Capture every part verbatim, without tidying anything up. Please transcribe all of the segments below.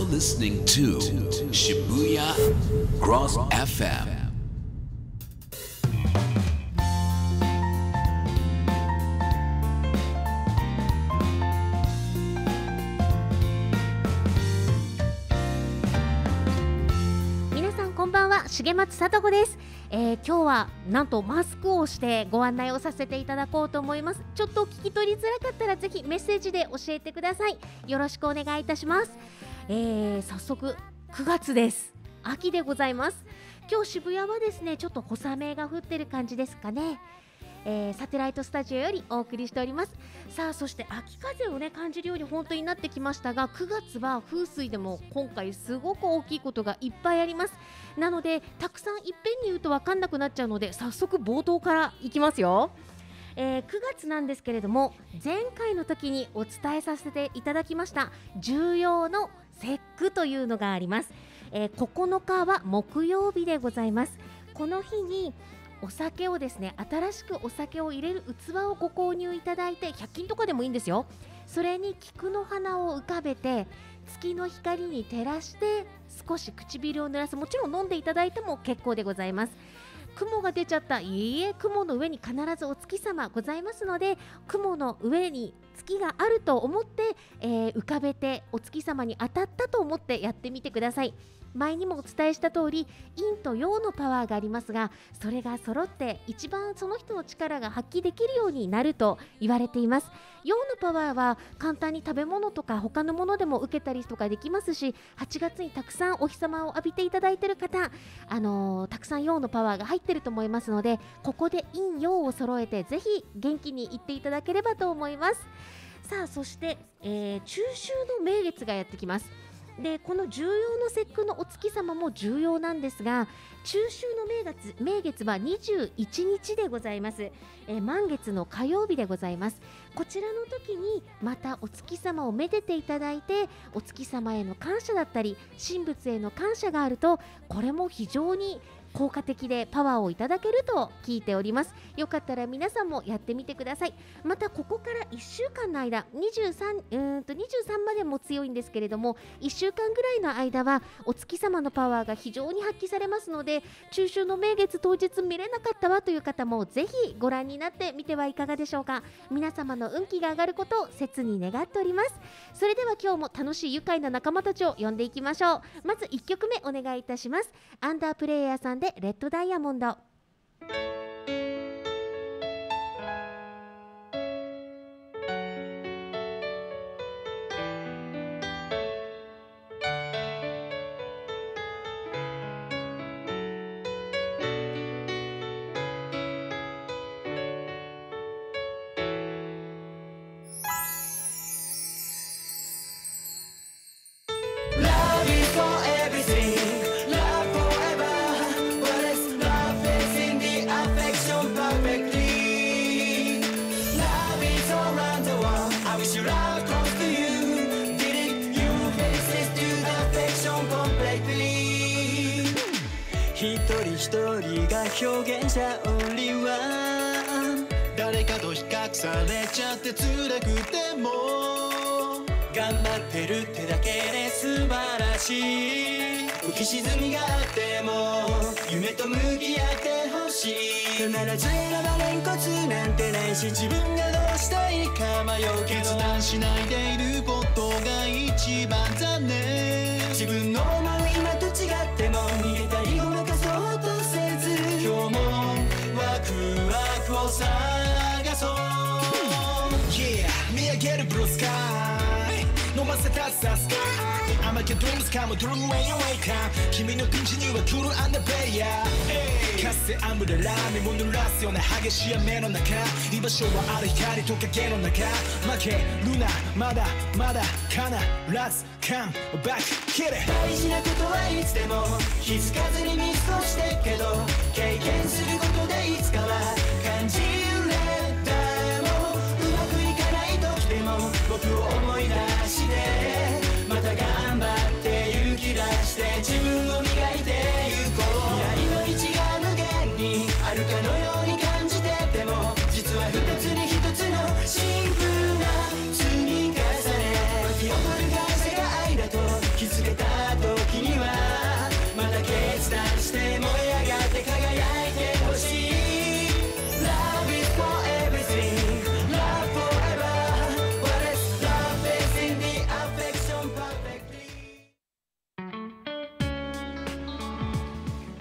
listening to Shibuya Cross エフエム. 皆さんこんばんは、重松さと子です。えー、今日はなんとマスクをしてご案内をさせていただこうと思います。ちょっと聞き取りづらかったらぜひメッセージで教えてください。よろしくお願いいたします。えー、早速くがつです。秋でございます。今日渋谷はですね、ちょっと小雨が降ってる感じですかね。えー、サテライトスタジオよりお送りしております。さあ、そして秋風をね感じるように本当になってきましたが、くがつは風水でも今回すごく大きいことがいっぱいあります。なのでたくさんいっぺんに言うと分かんなくなっちゃうので、早速冒頭からいきますよ。えー、くがつなんですけれども、前回の時にお伝えさせていただきました重要の節句というのがあります。えー、ここのかは木曜日でございます。この日にお酒をですね、新しくお酒を入れる器をご購入いただいて、ひゃく均とかでもいいんですよ。それに菊の花を浮かべて月の光に照らして少し唇を濡らす。もちろん飲んでいただいても結構でございます。雲が出ちゃった、いいえ、雲の上に必ずお月様ございますので、雲の上に月があると思って、えー、浮かべてお月様に当たったと思ってやってみてください。前にもお伝えした通り、陰と陽のパワーがありますが、それが揃って一番その人の力が発揮できるようになると言われています。陽のパワーは簡単に食べ物とか他のものでも受けたりとかできますし、はちがつにたくさんお日様を浴びていただいている方、あのー、たくさん陽のパワーが入っていると思いますので、ここで陰陽を揃えてぜひ元気にいっていただければと思います。さあ、そして、えー、中秋の名月がやってきます。で、この重要の節句のお月様も重要なんですが、中秋の名月、名月はにじゅういちにちでございます。えー、満月の火曜日でございます。こちらの時にまたお月様をめでていただいて、お月様への感謝だったり神仏への感謝があると、これも非常に効果的でパワーをいただけると聞いております。よかったら皆さんもやってみてください。またここからいっしゅうかんの間、にじゅうさん、うーんとにじゅうさんまでも強いんですけれども、いっしゅうかんぐらいの間はお月様のパワーが非常に発揮されますので、中秋の名月当日見れなかったわという方もぜひご覧になってみてはいかがでしょうか。皆様の運気が上がることを切に願っております。それでは今日も楽しい愉快な仲間たちを呼んでいきましょう。まずいっきょくめお願いいたします。アンダープレイヤーさんでレッドダイヤモンド。 一人一人が表現者オンリーワン、誰かと比較されちゃって辛くても頑張ってるってだけで素晴らしい。浮き沈みがあっても夢と向き合ってほしい。必ず選ばれんコツなんてないし、自分がどうしたいか迷うけど決断しないでいることが一番残念。自分の思う今と違っても逃げたりごまかそうとせず、今日もワクワクを探そう。 Yeah 見上げるブルースカイ、飲ませたさスカイ、甘きドリームスカムドルーウェイウェイカー、君のピンチにはクールアンダーベイヤー。かつてアンブレラ目も濡らすような激しい雨の中、居場所はある光と影の中、負けるなまだまだ必ずカムバックキレ。大事なことはいつでも気づかずに見過ごしてっけど、経験することでいつかは感じれたもうまくいかない時でも僕を思い出してまた頑張って勇気出して自分を磨いてゆこう。未来の道が無限にあるかのように感じてても、実は二つに一つのシンプルな積み重ね、巻き起こる風が愛だと気づけた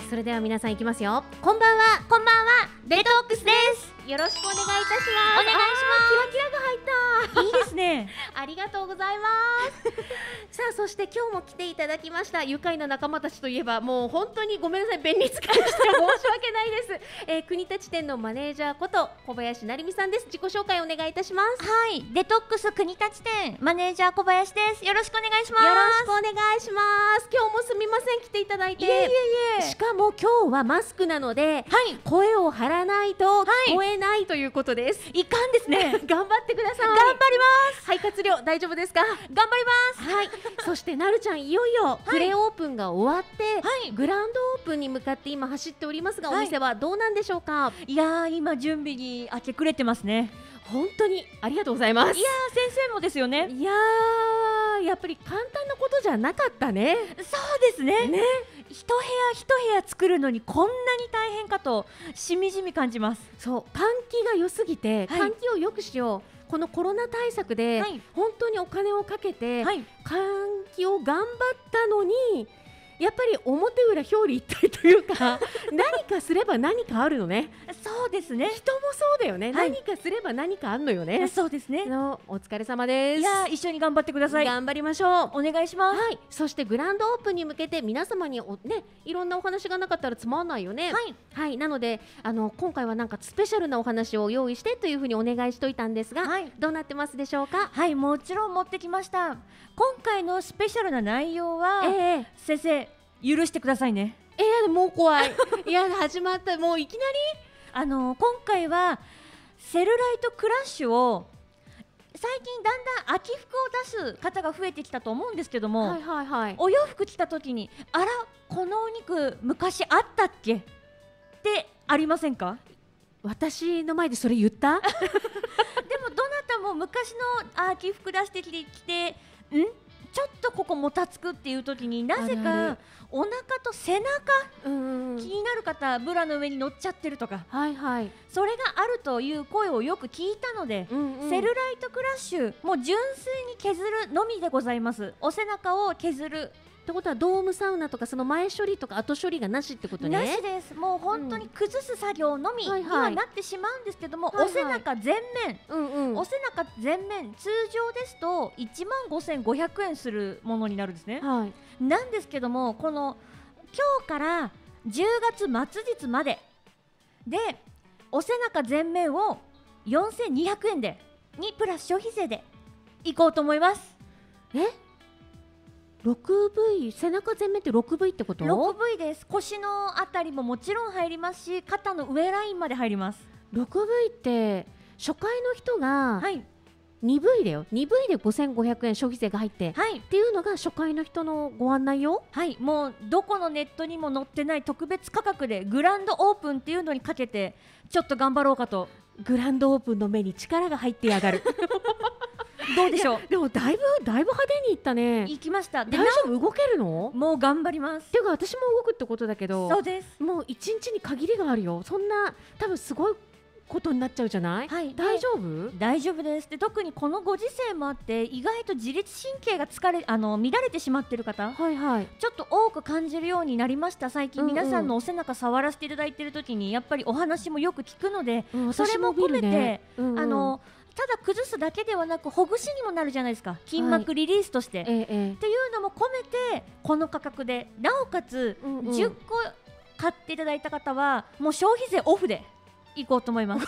それでは皆さんいきますよ。こんばんは。 こんばんは、デトックスです。 よろしくお願いいたします。 お願いします。キラキラが入ったいいですねありがとうございますさあそして今日も来ていただきました愉快な仲間たちといえば、もう本当にごめんなさい、便利使いして申し訳ないです、えー、国立店のマネージャーこと小林成美さんです。自己紹介お願いいたします。 はい、デトックス国立店マネージャー小林です。よろしくお願いします。 よろしくお願いします。今日もすみません、来ていただいて。 いえいえいえ。 しかも今日はマスクなので、はい、声を張らないと聞こえないということです。 いかんですね頑張ってください。 頑張ります。 肺活量大丈夫ですか？ 頑張ります。 はい。そしてなるちゃん、いよいよプレオープンが終わって、 はい、 グランドオープンに向かって今走っておりますが、はい、お店はどうなんでしょうか？ いやー、今準備に明け暮れてますね。 本当にありがとうございます。 いやー、先生もですよね。 いやー、やっぱり簡単なことじゃなかったね。 そうですね。 ね、 一部屋一部屋作るのにこんなに大変かとしみじみ感じます。 そう、換気が良すぎて、はい、換気を良くしよう、このコロナ対策で、はい、本当にお金をかけて、はい、換気を頑張ったのに、やっぱり表裏表裏一体というか何かすれば何かあるのね。 そうですね。 人もそうだよね、はい、何かすれば何かあるのよね。 そうですね。 のお疲れ様です。 いや、一緒に頑張ってください。 頑張りましょう。 お願いします。 はい。そしてグランドオープンに向けて皆様にお、ね、いろんなお話がなかったらつまんないよね。 はい、 はい、なのであの今回はなんかスペシャルなお話を用意してというふうにお願いしといたんですが、はい、どうなってますでしょうか？ はい、もちろん持ってきました。今回のスペシャルな内容は、 えー、 先生許してくださいね。 えー、もう怖いいや始まった、もういきなりあの今回はセルライトクラッシュを最近だんだん秋服を出す方が増えてきたと思うんですけども、 はいはいはい、 お洋服着た時にあらこのお肉昔あったっけってありませんか？ 私の前でそれ言ったでもどなたも昔の秋服出してきてきてんちょっとここもたつくっていう時になぜかお腹と背中、うんうん、気になる方ブラの上に乗っちゃってるとか、 はいはい、 それがあるという声をよく聞いたので、うんうん、セルライトクラッシュもう純粋に削るのみでございます。お背中を削るってことはドームサウナとかその前処理とか後処理がなしってことね。 なしです。もう本当に崩す作業のみにはなってしまうんですけども、はいはい、お背中全面、うんうん、お背中全面通常ですといちまんごせんごひゃくえんするものになるんですね、はい、なんですけどもこの今日からじゅうがつまつ日まででお背中全面をよんせんにひゃくえんでにプラス消費税でいこうと思います。 えろくブイ、背中全面って ろくブイ ってこと？ ろくブイ です。腰のあたりももちろん入りますし、肩の上ラインまで入ります。 ろくブイ って初回の人がにブイだよ。にブイでごせんごひゃくえん消費税が入って、はい、っていうのが初回の人のご案内よ。 はい、もうどこのネットにも載ってない特別価格でグランドオープンっていうのにかけてちょっと頑張ろうかと。 グランドオープンの目に力が入ってやがるどうでしょう。 でもだいぶだいぶ派手にいったね。 行きました。 大丈夫？動けるの？ もう頑張ります。 っていうか私も動くってことだけど。 そうです。 もう一日に限りがあるよ。そんな多分すごいことになっちゃうじゃない？はい、大丈夫？ 大丈夫です。で特にこのご時世もあって意外と自律神経が疲れあの乱れてしまっている方、はいはい、ちょっと多く感じるようになりました。最近皆さんのお背中触らせていただいている時にやっぱりお話もよく聞くので、うん、それも込めて、ねうんうん、あのただ崩すだけではなくほぐしにもなるじゃないですか。筋膜リリースとして、はい、ええっていうのも込めてこの価格でなおかつじゅっこ買っていただいた方はもう消費税オフでいこうと思います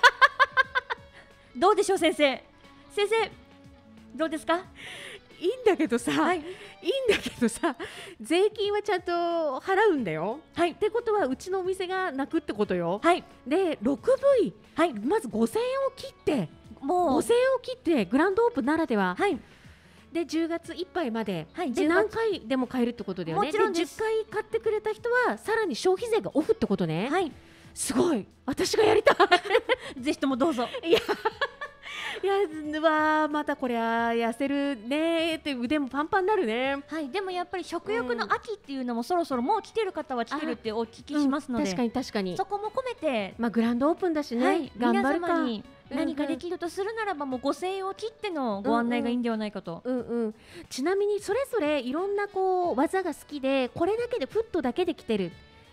どうでしょう先生先生どうですか？ いいんだけどさ、はい、いいんだけどさ税金はちゃんと払うんだよ、はい、ってことはうちのお店が泣くってことよ、はい、で ろくブイ、はい、まずごせんえんを切ってもうごせんえんを切ってグランドオープンならでは、はい、でじゅうがついっぱいまで、はい、で何回でも買えるってことだよね。 もちろんです。 でじゅっかい買ってくれた人はさらに消費税がオフってことね、はい、すごい私がやりたいぜひともどうぞ。 いやいやわまたこりゃ痩せるねって腕もパンパンになるね。 はい、でもやっぱり食欲の秋っていうのもそろそろもう来てる方は来てるってお聞きしますので、 うん、確かに確かにそこも込めて、 まあ、グランドオープンだしね、はい、頑張るか。皆様に何かできるとするならばもうごせんえんを切ってのご案内がいいんではないかと、 うんうんうんうん、ちなみにそれぞれいろんなこう技が好きでこれだけでフットだけで来てる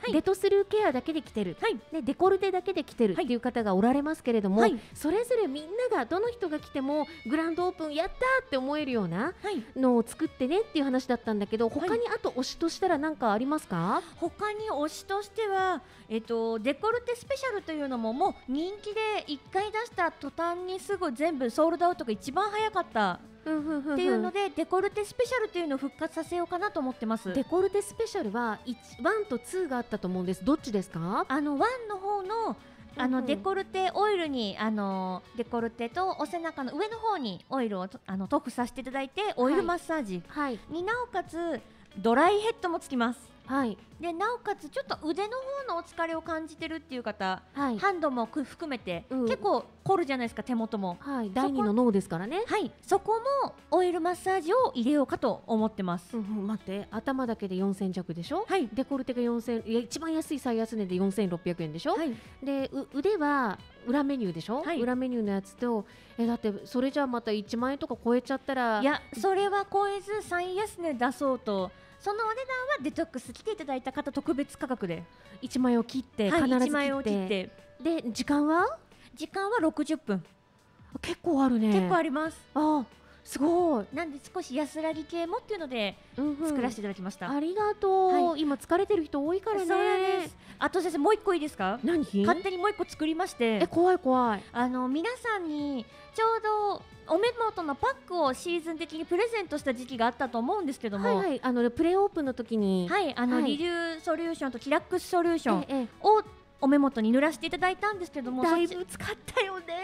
はい、 デトスルケアだけで着てる、はい、ね、デコルテだけで着てるっていう方がおられますけれども、はい、それぞれみんながどの人が着てもグランドオープンやったーって思えるようなのを作ってねっていう話だったんだけど、他にあと推しとしたら何かありますか？ 他に推しとしては、えっと、デコルテスペシャルというのももう人気でいっかい出した途端にすぐ全部ソールドアウトが一番早かったっていうので、デコルテスペシャルというのを復活させようかなと思ってます。 デコルテスペシャルはいち、いちとにがあったと思うんです。どっちですか？ あのいちの方のあのデコルテオイルにあのデコルテとお背中の上の方にオイルをあの塗布させていただいて、オイルマッサージに、はいはい、なおかつドライヘッドもつきます。はい、でなおかつちょっと腕の方のお疲れを感じてるっていう方、はい、ハンドも含めて、うん、結構凝るじゃないですか、手元も、 はい、だいにの脳ですからね。 はい、そこもオイルマッサージを入れようかと思ってます。 うんうん、待って、頭だけでよんせん弱でしょ、はい、デコルテがよんせん、いや一番安い最安値でよんせんろっぴゃくえんでしょ、はい、で腕は裏メニューでしょ、はい、裏メニューのやつと、えだってそれじゃあまたいちまんえんとか超えちゃったら、 いやそれは超えず最安値出そうと、そのお値段はデトックス来ていただいた方特別価格でいちまんえんを切って、はい、必ず切って、いちまんえんを切って、で時間は時間はろくじゅっぷん。 結構あるね。 結構あります。 あすごい。 なんで少し安らぎ系もっていうので作らせていただきました。 うんうん、ありがとう、はい、今疲れてる人多いからね。 そうです。あと先生もう一個いいですか？ 何？ 勝手にもう一個作りまして。 え怖い怖い。 あの皆さんにちょうどお目元のパックをシーズン的にプレゼントした時期があったと思うんですけども、 はいはい、あのプレオープンの時に、 はい、あの、はい、リデューソリューションとキラックスソリューションをお目元に塗らせていただいたんですけども、 だいぶ使ったよね、はい、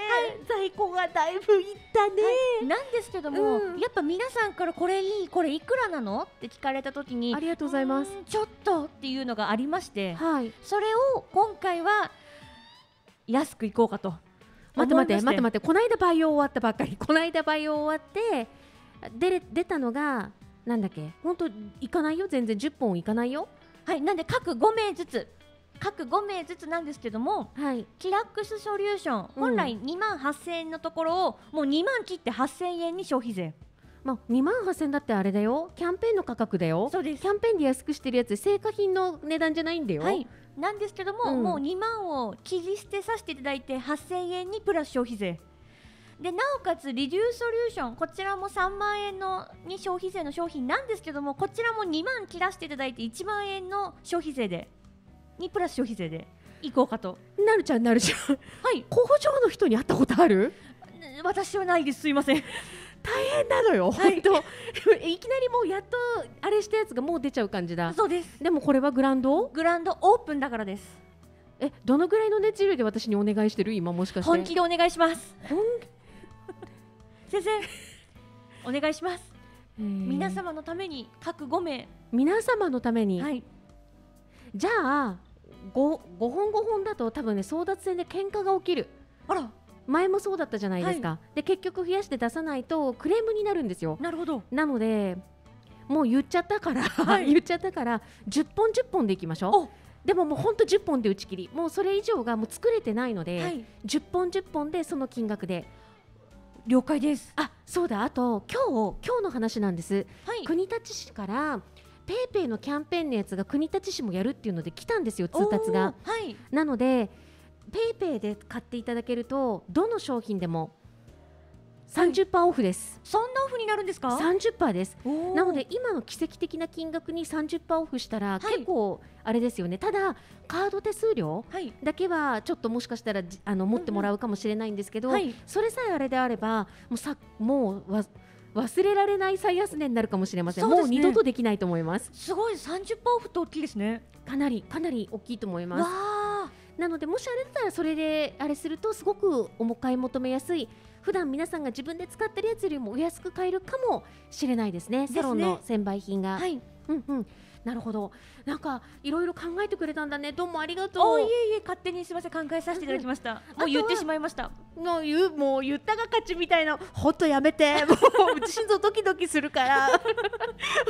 在庫がだいぶいったね、はい、なんですけども、うん、やっぱ皆さんからこれいい、これいくらなのって聞かれた時に、 ありがとうございます、 ちょっとっていうのがありまして、はい、それを今回は安くいこうかと。 待って待って待って待って、この間培養終わったばっかり、この間培養終わって出出たのがなんだっけ、本当いかないよ、全然じゅっぽんいかないよ。 はい、なんで各ごめいずつ各ごめいずつなんですけども、はい、キラックスソリューション、本来にまんはっせんえんのところをもうにまん切ってはっせんえんに消費税。 まあ、にまんはっせんだってあれだよ、キャンペーンの価格だよ。 そうです。 キャンペーンで安くしてるやつ、正価品の値段じゃないんだよ。 はい、なんですけども、うん、もうにまんを切り捨てさせていただいてはっせんえんにプラス消費税で、なおかつリデューソリューション、こちらもさんまんえんのに消費税の商品なんですけども、こちらもにまん切らせていただいていちまんえんの消費税でにプラス消費税でいこうかと。 なるちゃんなるちゃん、はい、工場の人に会ったことある？ 私はないです、すいません。 大変なのよ、はい、本当いきなりもうやっとあれしたやつがもう出ちゃう感じだ。 そうです。 でもこれはグランドグランドオープンだからです。 え、どのぐらいの熱量で私にお願いしてる？今もしかして本気でお願いします。本先生お願いします。皆様のために各ごめい、 皆様のために、はい、じゃあ 5, ごほんごほんだと多分ね、争奪戦で喧嘩が起きる。 あら、 前もそうだったじゃないですか、はい、で結局増やして出さないとクレームになるんですよ。 なるほど。 なのでもう言っちゃったから、はい、言っちゃったからじゅっぽんじゅっぽんでいきましょう。でももうほんとじゅっぽんで打ち切り、もうそれ以上がもう作れてないので、はい、じゅっぽんじゅっぽんでその金額で。 了解です。 あ、そうだ、あと今日今日の話なんです、はい、国立市からペイペイのキャンペーンのやつが国立市もやるっていうので来たんですよ、通達が、はい、なのでペイペイで買っていただけるとどの商品でも さんじゅっパーセント オフです、 はい、そんなオフになるんですか？ さんじゅっパーセント です。なので今の奇跡的な金額に さんじゅっパーセント オフしたら結構あれですよね、はい、ただカード手数料だけはちょっともしかしたらあの持ってもらうかもしれないんですけど、うんうんはい、それさえあれであればもうさもうわ忘れられない最安値になるかもしれません、ね、もう二度とできないと思います。 すごい さんじゅっパーセント オフって大きいですね。 かなりかなり大きいと思います。なのでもしあれだったらそれであれするとすごくお買い求めやすい、普段皆さんが自分で使ってるやつよりもお安く買えるかもしれないですね、サロンの専売品が。はい、うんうん、なるほど。なんかいろいろ考えてくれたんだね。どうもありがとう。 おいえいえ、勝手にすみません、考えさせていただきました。もう言ってしまいました。 もう言うもう言ったが勝ちみたいな。ほっとやめて。もううち心臓ドキドキするから。も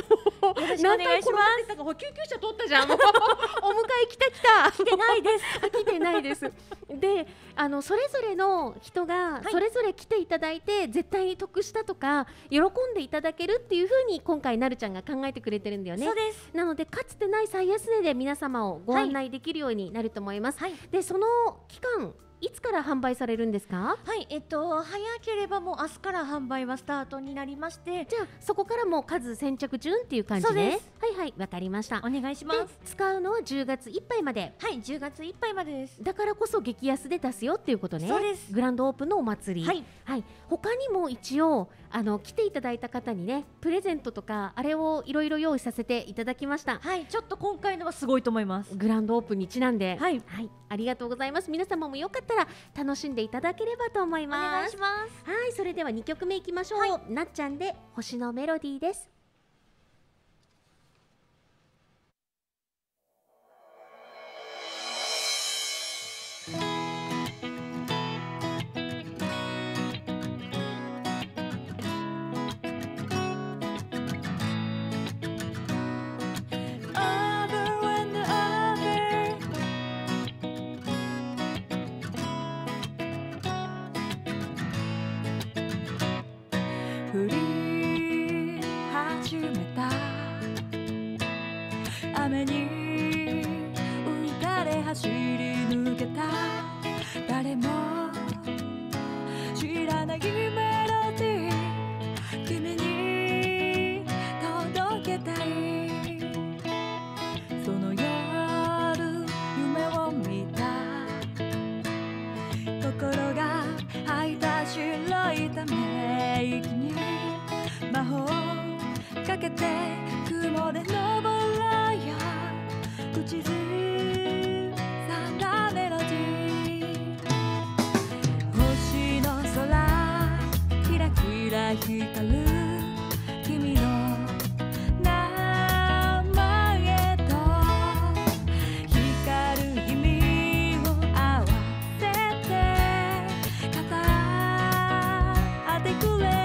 もうよろしくお願いします。 何回転がってたか、救急車取ったじゃん。もうお迎え来た来た。 来てないです。 来てないです。で、あのそれぞれの人がそれぞれ来ていただいて、絶対に得したとか喜んでいただけるっていう風に今回なるちゃんが考えてくれてるんだよね。 そうです。 なのでかつてない最安値で皆様をご案内できるようになると思います。はい、でその期間いつから販売されるんですか？ はい、えっと早ければもう明日から販売はスタートになりまして、 じゃあそこからもう数先着順っていう感じで。 そうです。 はいはい、わかりました。 お願いします。 使うのはじゅうがついっぱいまで。 はい、じゅうがついっぱいまでです。 だからこそ激安で出すよっていうことね。 そうです。 グランドオープンのお祭り。 はい、 はい、他にも一応あの来ていただいた方にねプレゼントとかあれをいろいろ用意させていただきました。 はい、ちょっと今回のはすごいと思います。 グランドオープンにちなんで。 はい、 はい、ありがとうございます。皆様もよかったら楽しんでいただければと思います。 お願いします。 はい、それではにきょくめいきましょう。はい、なっちゃんで星のメロディーです。 降り始めた雨に打たれ走り抜けた誰も知らないメロディー君に届けたいその夜夢を見た心が吐いた白いため息に魔法かけて雲で登ろうよ口ずさんだメロディー星の空キラキラ光る君の名前と光る意味を合わせて語ってくれ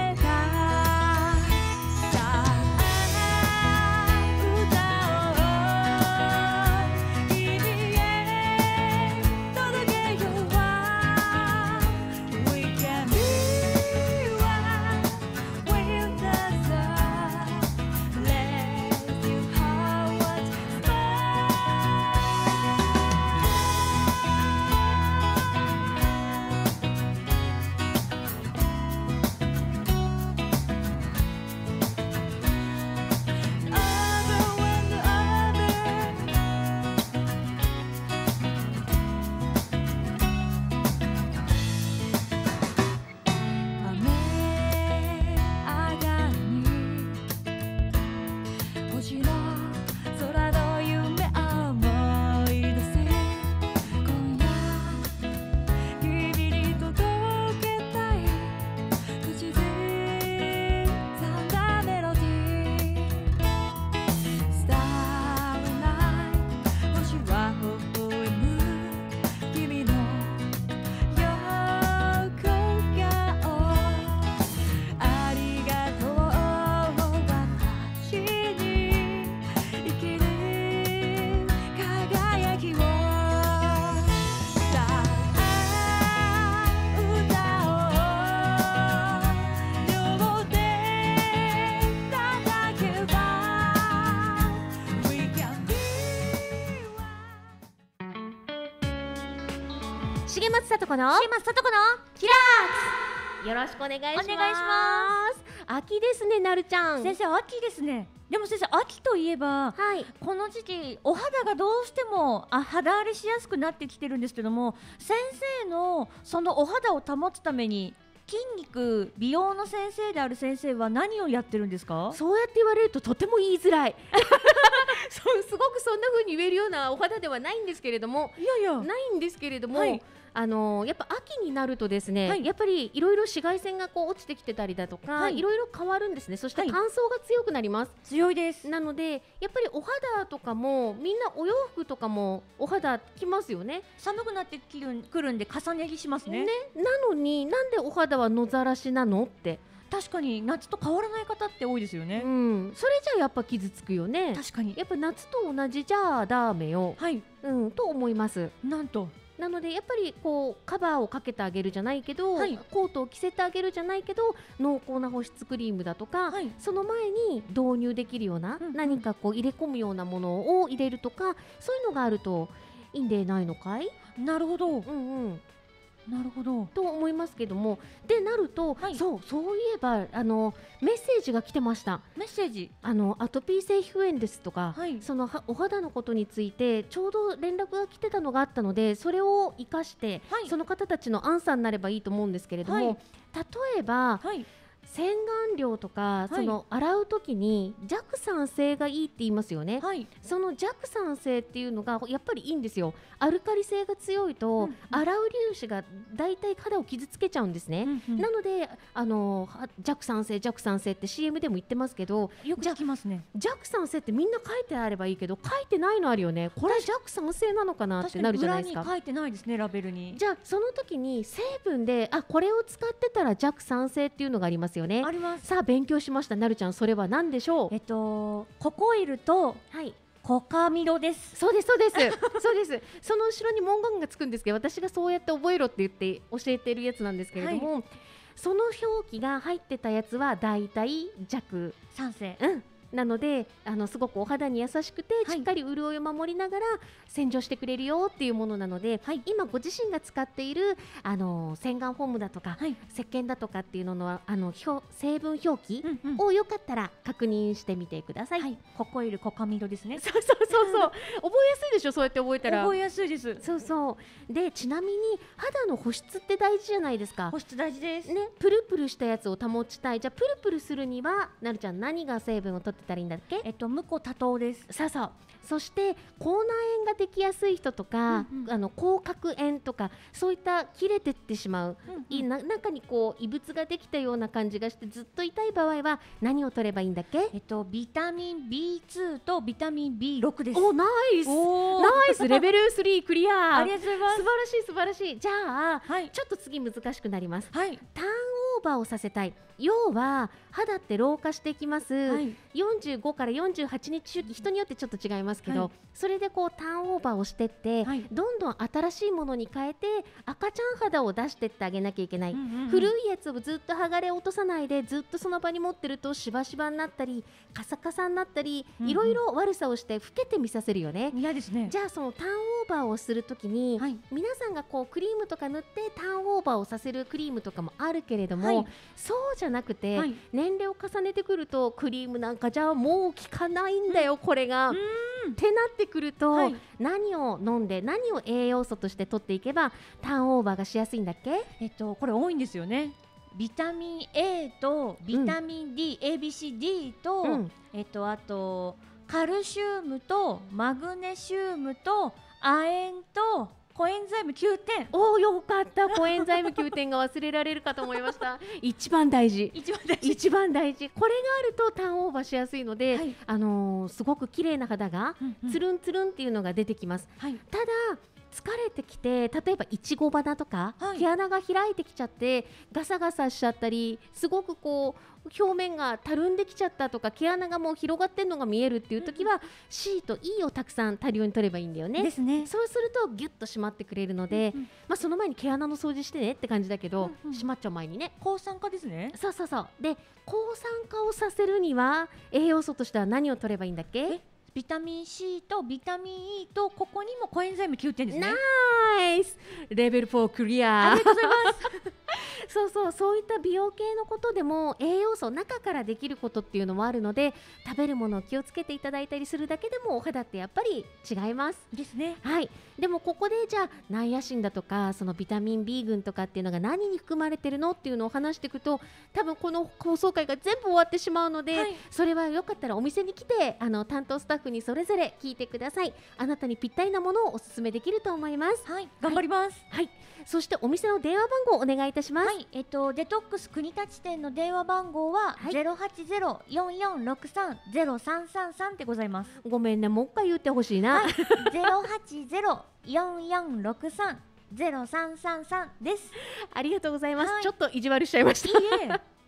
重松さと子の重松さと子のキラークスよろしくお願いします。 お願いしま秋ですね、なるちゃん。 先生、秋ですね。でも先生、秋といえば、はい、この時期お肌がどうしてもあ肌荒れしやすくなってきてるんですけども、先生のそのお肌を保つために筋肉美容の先生である先生は何をやってるんですか？ そうやって言われるととても言いづらいそうすごくそんな風に言えるようなお肌ではないんですけれども、 いやいやないんですけれども、 はい、 あのー、やっぱ秋になるとですね、はい、やっぱりいろいろ紫外線がこう落ちてきてたりだとか、はい、いろいろ変わるんですね。そして乾燥が強くなります。 はい、強いです。 なのでやっぱりお肌とかもみんなお洋服とかもお肌きますよね。 寒くなってくるんで重ね着しますね。 ね、なのになんでお肌は野ざらしなのって。 確かに夏と変わらない方って多いですよね。 うん、それじゃあやっぱ傷つくよね。 確かに。 やっぱ夏と同じじゃダメよ、 はい、 うん、と思います。 なんとなのでやっぱりこうカバーをかけてあげるじゃないけど、 はい、 コートを着せてあげるじゃないけど濃厚な保湿クリームだとか、 はい、 その前に導入できるような、 うんうん、 何かこう入れ込むようなものを入れるとか、そういうのがあるといいんでないのかい。 なるほど、 うんうん、 なるほどと思いますけども、でなると、はい、そうそういえばあのメッセージが来てました。 メッセージ、 あのアトピー性皮膚炎ですとか、 はい、そのお肌のことについてちょうど連絡が来てたのがあったので、それを生かして、はい、その方たちのアンサーになればいいと思うんですけれども、はい、例えば、はい、洗顔料とか、はい、その洗うときに弱酸性がいいって言いますよね、はい、その弱酸性っていうのがやっぱりいいんですよ。アルカリ性が強いと、うんうん、洗う粒子がだいたい肌を傷つけちゃうんですね、うんうん、なのであの弱酸性弱酸性って シーエム でも言ってますけど、 よく聞きますね。 弱酸性ってみんな書いてあればいいけど書いてないのあるよね。これ弱酸性なのかなってなるじゃないですか。 裏に書いてないですね、ラベルに。 じゃあその時に成分であこれを使ってたら弱酸性っていうのがありますよね。 あります。 さあ勉強しました。なるちゃん、それは何でしょう。 えっとココイルと、はい、コカミドです。 そうですそうですそうです。その後ろに文言がつくんですけど、私がそうやって覚えろって言って教えてるやつなんですけれども、はい、その表記が入ってたやつはだいたい弱酸性、 うん、なのであのすごくお肌に優しくて、はい、しっかり潤いを守りながら洗浄してくれるよっていうものなので、はい、今ご自身が使っているあの洗顔フォームだとか、はい、石鹸だとかっていうののあの表成分表記をよかったら確認してみてください、はい、 ココイルコカミドですね。 そうそうそうそう覚えやすいでしょ、そうやって覚えたら。 覚えやすいです。 そうそうで、ちなみに肌の保湿って大事じゃないですか。 保湿大事ですね。プルプルしたやつを保ちたい。じゃあプルプルするにはなるちゃん何が成分を取ってたらいいんだっけ。 えっと無胡多糖です。 そうそう。そして口内炎ができやすい人とか、うんうん、あの口角炎とかそういった切れてってしまう、うんうん、いな中にこう異物ができたような感じがしてずっと痛い場合は何を取ればいいんだっけ。 えっとビタミン ビーツー とビタミン ビーシックス です。 おナイスナイスレベルスリークリアありがとうございます。 素晴らしい素晴らしい。じゃあ、はい、ちょっと次難しくなります、はい、ターンオーバーをさせたい。要は肌って老化していきます、はい、よんじゅうごからよんじゅうはちにち周期、人によってちょっと違いますけど、はい、それでこうターンオーバーをしてって、はい、どんどん新しいものに変えて赤ちゃん肌を出してってあげなきゃいけない、うんうんうん、古いやつをずっと剥がれ落とさないでずっとその場に持ってるとしばしばになったりカサカサになったり、うんうん、いろいろ悪さをして老けて見させるよね。 嫌ですね。 じゃあそのターンオーバーをするときに、はい、皆さんがこうクリームとか塗ってターンオーバーをさせるクリームとかもあるけれども、はい、そうじゃなくて、はい、年齢を重ねてくるとクリームなんかじゃもう効かないんだよ、うん、これがってなってくると、はい、何を飲んで何を栄養素として取っていけばターンオーバーがしやすいんだっけ。 えっとこれ多いんですよね。ビタミン A とビタミン D、うん、エービーシーディー と、うん、えっとあとカルシウムとマグネシウムと亜鉛とコエンザイムきゅうてん。 おーよかった。コエンザイムきゅうてんが忘れられるかと思いました一番大事一番大事一番大事。これがあるとターンオーバーしやすいので、はい、あのー、すごく綺麗な肌がつるんつるんっていうのが出てきます、はい、ただ疲れてきて例えばいちご花とか、はい、毛穴が開いてきちゃってガサガサしちゃったりすごくこう表面がたるんできちゃったとか毛穴がもう広がってるのが見えるっていう時は、うん、C と E をたくさん多量に取ればいいんだよね。 ですね。 そうするとギュッと締まってくれるので、うんうん、まあ、その前に毛穴の掃除してねって感じだけど、うんうん、締まっちゃう前にね抗酸化ですね。 そうそうそう。で抗酸化をさせるには栄養素としては何を取ればいいんだっけ。 ビタミン C とビタミン E とここにもコエンザイムきゅうてんですね。 ナイスレベルフォークリア。 ありがとうございますそうそう、そういった美容系のことでも栄養素中からできることっていうのもあるので食べるものを気をつけていただいたりするだけでもお肌ってやっぱり違いますですね。 はい。でもここでじゃあナイアシンだとかそのビタミン B 群とかっていうのが何に含まれてるのっていうのを話していくと多分この放送回が全部終わってしまうので、はい、それはよかったらお店に来てあの担当スタッフにそれぞれ聞いてください。あなたにぴったりなものをおすすめできると思います。 はい、頑張ります。 はい、はい、そしてお店の電話番号お願いいたします。 はい、えっとデトックス国立店の電話番号はゼロはちゼロ よんよんろくさん ゼロさんさんさんでございます。 ごめんね、もう一回言ってほしいな。 はい、ゼロはちゼロ よんよんろくさん ゼロさんさんさんです。 ありがとうございます。 はい、 ちょっと意地悪しちゃいました。 いいえ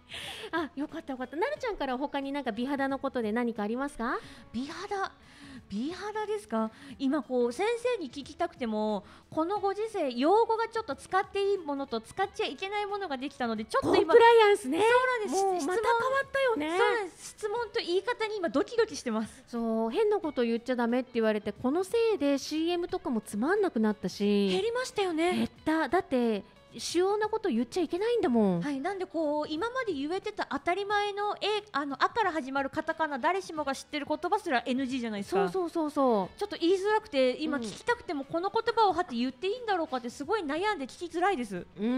あ、よかったよかった。なるちゃんから他になんか美肌のことで何かありますか？ 美肌美肌ですか。今こう先生に聞きたくてもこのご時世用語がちょっと使っていいものと使っちゃいけないものができたのでちょっと今コンプライアンスね。 そうなんです。 もうまた変わったよね。 そうなんです。質問と言い方に今ドキドキしてます。 そう、変なこと言っちゃダメって言われてこのせいで シーエム とかもつまんなくなったし、 減りましたよね。 減った。だって主要なこと言っちゃいけないんだもん。 はい、なんでこう今まで言えてた当たり前の「え」あの「あ」から始まるカタカナ誰しもが知ってる言葉すら エヌジー じゃないですか。 そうそうそうそう。 ちょっと言いづらくて今うん聞きたくてもこの言葉をはって言っていいんだろうかってすごい悩んで聞きづらいです。 うん、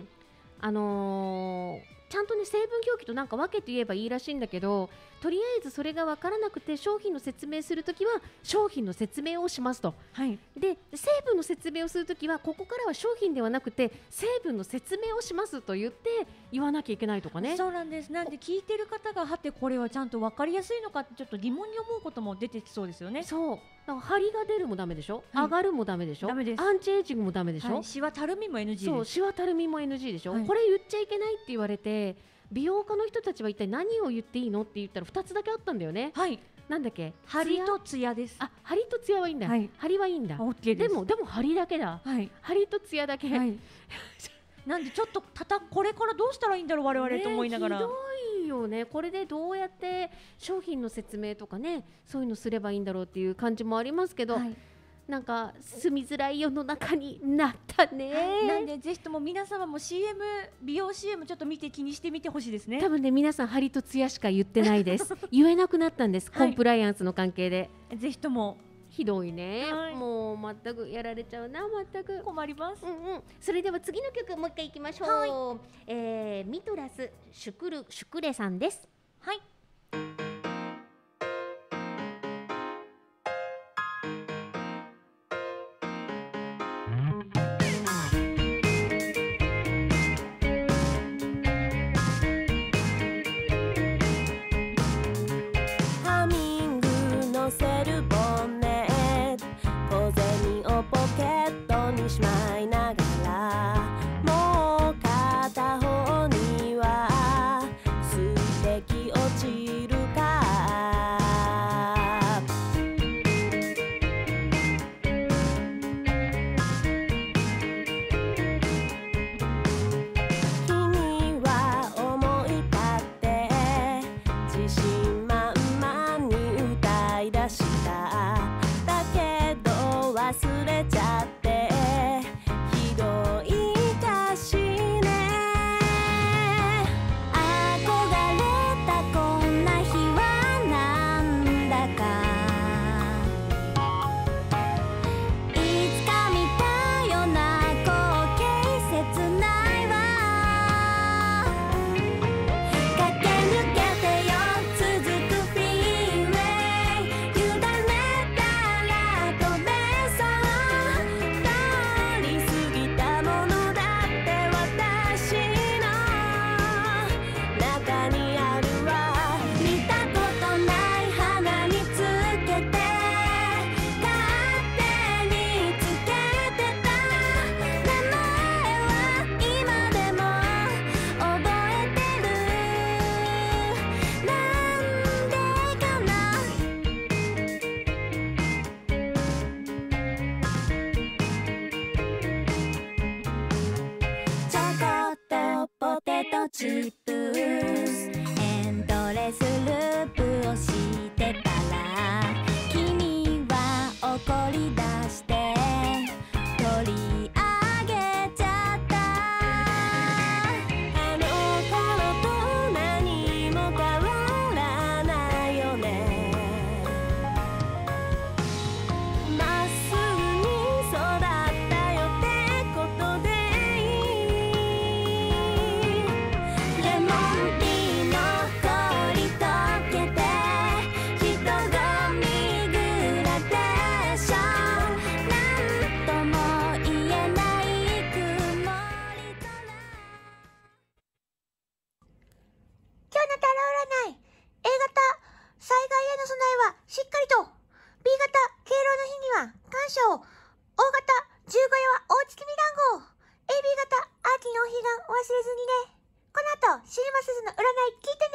あのーちゃんとね成分表記となんか分けて言えばいいらしいんだけど、とりあえずそれが分からなくて商品の説明するときは商品の説明をしますと。 はい。 で成分の説明をするときはここからは商品ではなくて成分の説明をしますと言って言わなきゃいけないとかね。 そうなんです。なんで聞いてる方がはってこれはちゃんと分かりやすいのかってちょっと疑問に思うことも出てきそうですよね。 そうだから張りが出るもダメでしょ、 はい上がるもダメでしょ、 ダメですアンチエイジングもダメでしょ、 はい、シワたるみも エヌジーそうです。 シワたるみも エヌジー でしょ、 はいこれ言っちゃいけないって言われて美容家の人たちは一体何を言っていいのって言ったらふたつだけあったんだよね。 はい。 なんだっけ、 張りとツヤです。 あ、張りとツヤはいいんだ、 はい張りはいいんだ。 オッケーです。 でもでも張りだけだ、 はい。 張りとツヤだけ、 はい。なんでちょっとたたこれからどうしたらいいんだろう我々と思いながら。 ね、ひどいよね。これでどうやって商品の説明とかねそういうのすればいいんだろうっていう感じもありますけど、 はい。 なんか住みづらい世の中になったね、 はいなんでぜひとも皆様も シーエム 美容 シーエム ちょっと見て気にしてみてほしいですね。 多分ね皆さん張りとツヤしか言ってないです言えなくなったんです、 はいコンプライアンスの関係で。 ぜひともひどいね、 はいもう全くやられちゃうな全く。 困ります。 うんうん、それでは次の曲もう一回いきましょう、 はいえーミトラスシュクルシュクレさんです。 はい。 ハミングのせるボンネット小銭をポケットにしまいながらもう片方には素敵落ちるか君は思い立って自信満々に歌い出しただけど忘れちゃってひどい歌詞ね憧れたこんな日はなんだかいつか見たような光景切ないわ駆け抜けてよ続くフリーウェイ委ねたら飛べそう通り過ぎたものだって私の中にあるわ見たことない花につけて勝手につけてた名前は今でも覚えてるなんでかなチョコとポテトチップスエンドレスループをしてたら君は怒り出して取り上げちゃったあの頃と何も変わらないよねまっすぐに育ったよってことでいいレモンティーの氷溶けて人混みグラデーションなんとも言えない曇り空今日の太郎占い A 型災害への備えはしっかりと B 型敬老の日には感謝を O 型十五夜は大月見団子 エービー 型秋のお彼岸忘れずにねこの後シーマスズの占い聞いて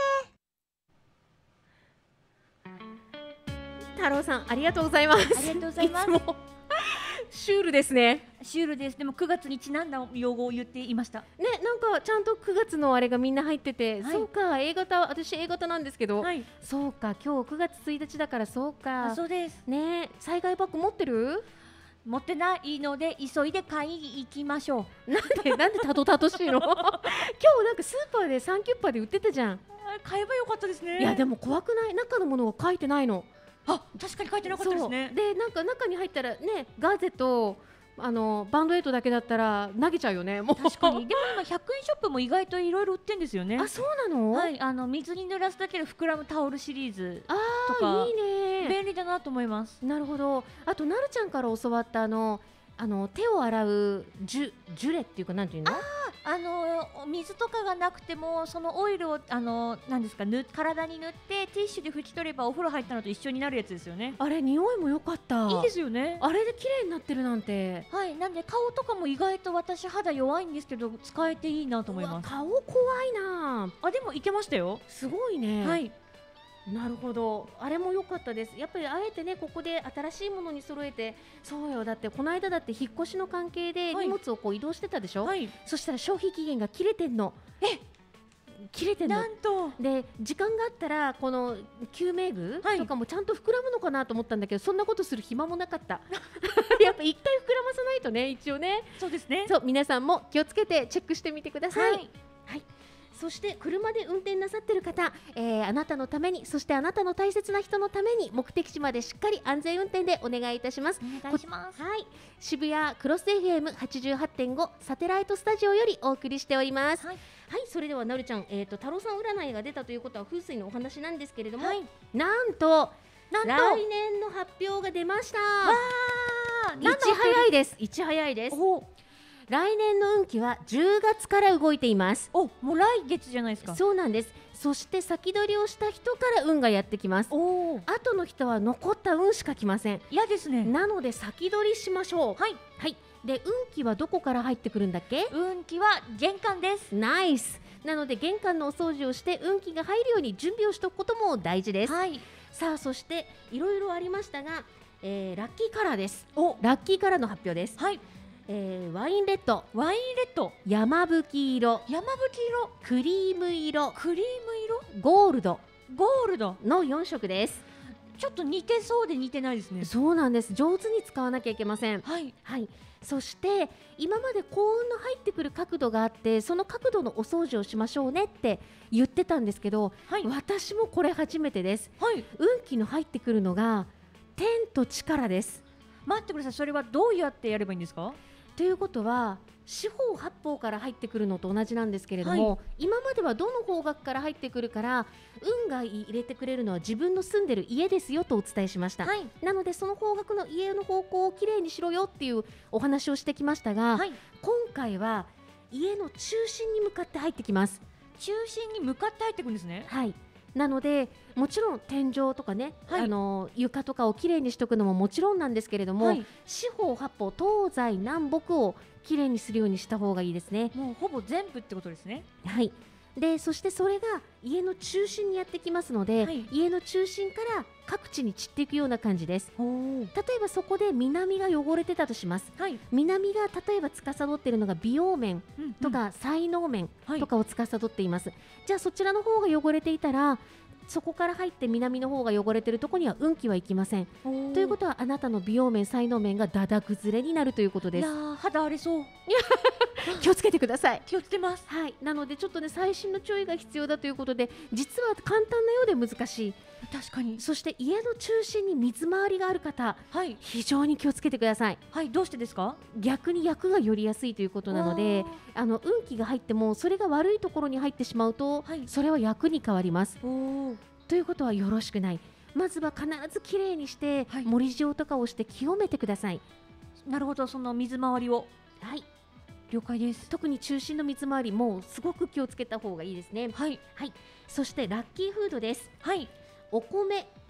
ね。太郎さんありがとうございます。 ありがとうございます。 いつもシュールですね。 シュールです。でもくがつにちなんだ用語を言っていました。 ね、なんかちゃんとくがつのあれがみんな入ってて、 はい、 そうか A 型、私 A 型なんですけど、 はい、 そうか今日くがつついたちだからそうか。 そうですね。災害バッグ持ってる？ 持ってないので急いで買いに行きましょう。なんでなんでたどたどしいの？今日なんかスーパーでサンキュッパーで売ってたじゃん。 買えばよかったですね。 いやでも怖くない？中のものが書いてないの。 あ、確かに書いてなかったですね。 でなんか中に入ったらね、ガーゼとあのバンドエイトだけだったら投げちゃうよね。もう確かに。でも今ひゃくえんショップも意外といろいろ売ってんですよね。 あ、そうなの？ はい、あの水に濡らすだけで膨らむタオルシリーズとか、 あーいいね、 便利だなと思います。 なるほど。あとなるちゃんから教わったあのあの手を洗うジュジュレっていうかなんていうの？ ああの水とかがなくてもそのオイルをあのなんですかぬ体に塗ってティッシュで拭き取ればお風呂入ったのと一緒になるやつですよね。 あれ匂いも良かった。 いいですよね。 あれで綺麗になってるなんて。 はい、なんで顔とかも意外と私肌弱いんですけど使えていいなと思います。 顔怖いなあ。でもいけましたよ。 すごいね。 はい。 なるほど、あれも良かったです。やっぱりあえてねここで新しいものに揃えて、そうよ、だってこの間だって引っ越しの関係で荷物をこう移動してたでしょ、はい、そしたら消費期限が切れてんの。え切れてんの。 なんとで時間があったらこの救命具とかもちゃんと膨らむのかなと思ったんだけど、そんなことする暇もなかったやっぱ一回膨らまさないとね、一応ね。 そうですね。 そう皆さんも気をつけてチェックしてみてください。はい、はい。そして車で運転なさってる方、えー、あなたのために、そしてあなたの大切な人のために目的地までしっかり安全運転でお願いいたします。 お願いします。 はい、渋谷クロス エフエムはちじゅうはちてんご サテライトスタジオよりお送りしております。はい、はい、それではなるちゃん、えーと、太郎さん占いが出たということは風水のお話なんですけれども、はい、なんとなんと来年の発表が出ました。わー、いち早いです。いち早いです。来年の運気はじゅうがつから動いています。 お、もう来月じゃないですか。 そうなんです。そして先取りをした人から運がやってきます。お後の人は残った運しか来ません。 嫌ですね。 なので先取りしましょう。はい、はい。で運気はどこから入ってくるんだっけ？ 運気は玄関です。 ナイス。なので玄関のお掃除をして運気が入るように準備をしておくことも大事です。はい。さあそしていろいろありましたが、えー、ラッキーカラーです。お、ラッキーカラーの発表です。はい。えー、ワインレッド、 ワインレッド、 山吹色、 山吹色、 クリーム色、 クリーム色、 ゴールド、 ゴールドのよん色です。 ちょっと似てそうで似てないですね。 そうなんです。上手に使わなきゃいけません。はい、はい。そして今まで幸運の入ってくる角度があって、その角度のお掃除をしましょうねって言ってたんですけど、はい、私もこれ初めてです。はい、運気の入ってくるのが天と力です。 待ってください。それはどうやってやればいいんですか？ ということは四方八方から入ってくるのと同じなんですけれども、はい、今まではどの方角から入ってくるから運が入れてくれるのは自分の住んでる家ですよとお伝えしました。はい、なのでその方角の家の方向をきれいにしろよっていうお話をしてきましたが、はい、今回は家の中心に向かって入ってきます。 中心に向かって入ってくるんですね。 はい。なのでもちろん天井とかね、はい、あの床とかをきれいにしておくのももちろんなんですけれども、はい、四方八方東西南北をきれいにするようにした方がいいですね。 もうほぼ全部ってことですね。 はい。でそしてそれが家の中心にやってきますので、はい、家の中心から各地に散っていくような感じです。例えばそこで南が汚れてたとします。はい、南が例えば司っているのが美容面とか才能面とかを司っています。はい、じゃあそちらの方が汚れていたらそこから入って南の方が汚れているところには運気はいきません。ということはあなたの美容面才能面がだだ崩れになるということです。 いやー、肌荒れそう気をつけてください。 気をつけます。 はい。なのでちょっとね細心の注意が必要だということで、実は簡単なようで難しい。 確かに。 そして家の中心に水回りがある方、はい、非常に気をつけてください。 はい。どうしてですか？ 逆に厄が寄りやすいということなので、あの運気が入ってもそれが悪いところに入ってしまうと、はい、それは厄に変わります。おということはよろしくない。まずは必ずきれいにして、はい、盛り塩とかをして清めてください。 なるほど。その水回りを。 はい。 了解です。 特に中心の水回りもすごく気をつけた方がいいですね。はい、はい、そしてラッキーフードです。はい、お米、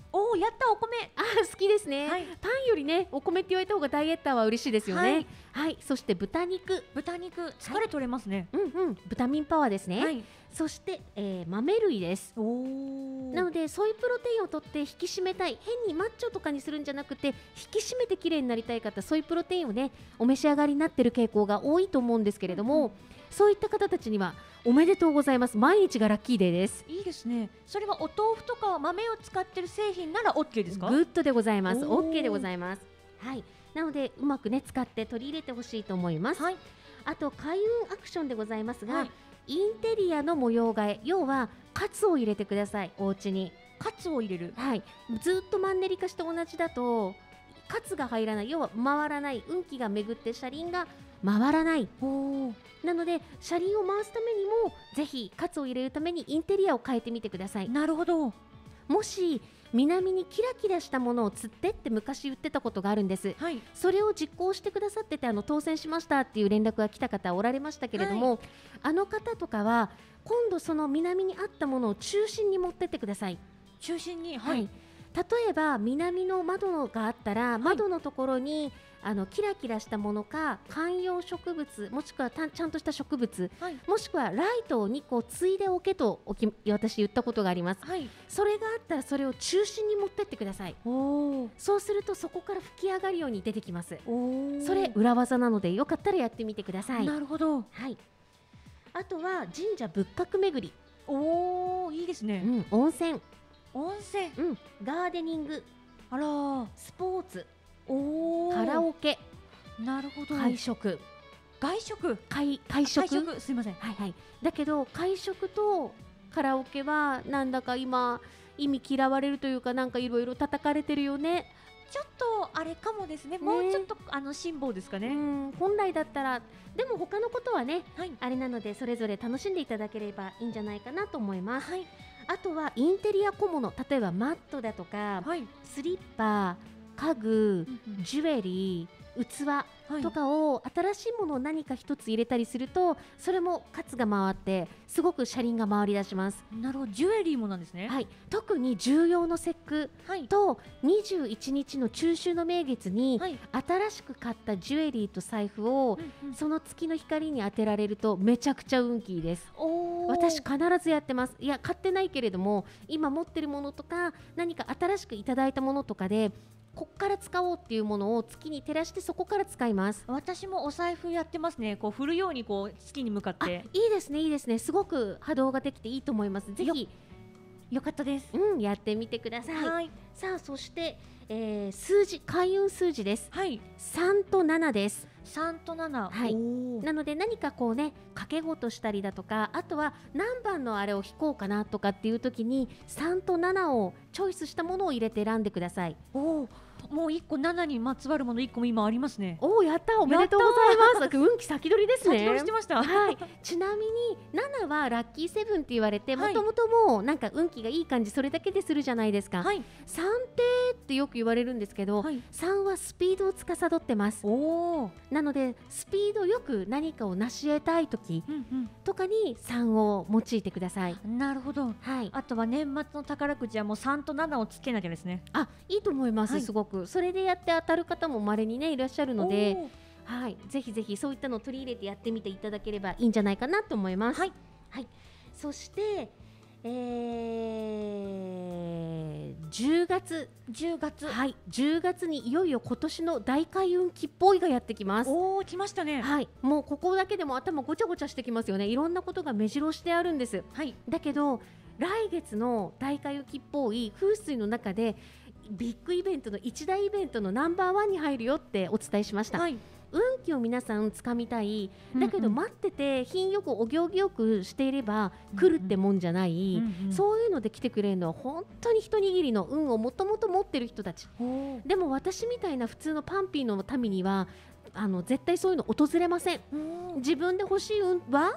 おお、やった、お米。 あー好きですね、はい、パンよりねお米って言われた方がダイエッターは嬉しいですよね。はい、はい、そして豚肉豚肉疲れ取れますね、 はい、うんうん、ビタミンパワーですね、はい、そして、えー、豆類です。 おなのでソイプロテインを取って引き締めたい、変にマッチョとかにするんじゃなくて引き締めて綺麗になりたい方、ソイプロテインをねお召し上がりになっている傾向が多いと思うんですけれども、うん、そういった方たちにはおめでとうございます。毎日がラッキーデーです。 いいですね。それはお豆腐とか豆を使っている製品なら OK ですか？ グッドでございます。 OK でございます。はい、なのでうまくね使って取り入れてほしいと思います、はい、あと開運アクションでございますが、はい、インテリアの模様替え、要はカツを入れてください。お家にカツを入れる、 はい、ずっとマンネリ化して同じだとカツが入らない、要は回らない、運気が巡って車輪が回らない。おなので車輪を回すためにもぜひカツを入れるためにインテリアを変えてみてください。 なるほど。 もし南にキラキラしたものを釣ってって昔言ってたことがあるんです、はい、それを実行してくださってて、あの当選しましたっていう連絡が来た方おられましたけれども、はい、あの方とかは今度その南にあったものを中心に持ってってください。 中心に、 はい、はい、例えば南の窓があったら、はい、窓のところにあのキラキラしたものか観葉植物、もしくはたちゃんとした植物、はい、もしくはライトにこうついでおけとおき私言ったことがあります、はい、それがあったらそれを中心に持ってってください。おそうするとそこから吹き上がるように出てきます。おそれ裏技なのでよかったらやってみてください。 なるほど、 はい、あとは神社仏閣巡り。 おーいいですね、 うん、温泉温泉、 うん、ガーデニング、 あらスポーツ、 おカラオケ、 なるほど、 会食外食会会食会食すいません、 はいはい、だけど会食とカラオケはなんだか今意味嫌われるというか、なんかいろいろ叩かれてるよね。 ちょっとあれかもですね、もうちょっとあの辛抱ですかね。 うん本来だったら、でも他のことはね、はい、あれなのでそれぞれ楽しんでいただければいいんじゃないかなと思います、はい、あとはインテリア小物、例えばマットだとか、はい、スリッパ、家具、ジュエリー、器とかを新しいものを何か一つ入れたりすると、それもカツが回ってすごく車輪が回り出します。 なるほど、ジュエリーもなんですね。 はい、特に重要の節句とにじゅういちにちの中秋の名月に新しく買ったジュエリーと財布をその月の光に当てられるとめちゃくちゃ運気いいです。私必ずやってます。いや買ってないけれども今持ってるものとか何か新しくいただいたものとかでこっから使おうっていうものを月に照らしてそこから使います。 私もお財布やってますね。こう振るようにこう月に向かって。 いいですねいいですね、すごく波動ができていいと思います。ぜひよかったです、 うん、やってみてください。はい、さあそして、えー、数字、開運数字です。はい、さんとななです。 さんとなな、 はい、なので何かこうね掛け事したりだとか、あとは何番のあれを引こうかなとかっていう時にさんとななをチョイスしたものを入れて選んでください。 おー、もういっこななにまつわるものいっこも今ありますね。 おー、やった、おめでとうございます。運気先取りですね。 先取りしてました、 はい、ちなみにななはラッキーセブンって言われて、もともともうなんか運気がいい感じそれだけでするじゃないですか、はい、さんってってよく言われるんですけど、はい、さんはスピードを司ってます。おー、なのでスピードよく何かを成し得たい時とかにさんを用いてください。 なるほど、はい、あとは年末の宝くじはもうさんとななをつけなきゃですね。 あ、いいと思います、はい、すごくそれでやって当たる方も稀にねいらっしゃるので、はい、ぜひぜひそういったのを取り入れてやってみていただければいいんじゃないかなと思います。はい、はい、そして、えー、じゅうがつじゅうがつ、 はい、じゅうがつにいよいよ今年の大開運期っぽいがやってきます。 おー、来ましたね。 はい、もうここだけでも頭ごちゃごちゃしてきますよね。いろんなことが目白押してあるんです。はい、だけど来月の大開運期っぽい風水の中でビッグイベントの一大イベントのナンバーワンに入るよってお伝えしました。はい、運気を皆さんつかみたい、だけど待ってて品よくお行儀よくしていれば来るってもんじゃない、うんうん、そういうので来てくれるのは本当に一握りの運をもともと持ってる人たち。でも私みたいな普通のパンピーの民にはあの絶対そういうの訪れません。自分で欲しい運は